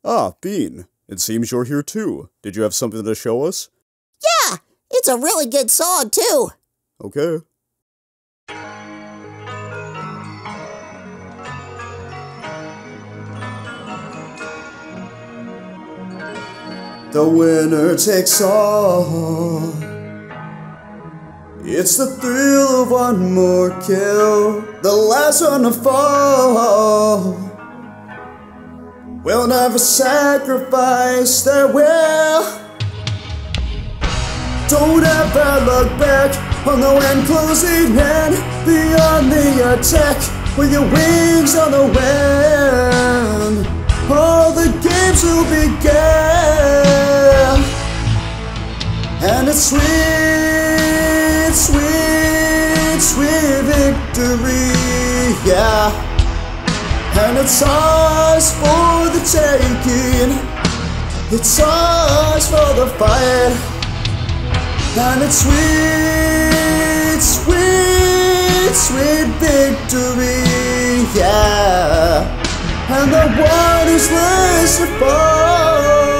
Ah, Bean. It seems you're here too. Did you have something to show us? Yeah, it's a really good song too. Okay. The winner takes all. It's the thrill of one more kill, the last one to fall. We'll never sacrifice their will. Don't ever look back on the wind closing in, beyond the attack, with your wings on the wind. All the games will begin, and it's sweet, sweet, sweet victory, yeah. And it's ours for the taking, it's ours for the fight. And it's sweet, sweet, sweet victory, yeah. And the one who's less to fall.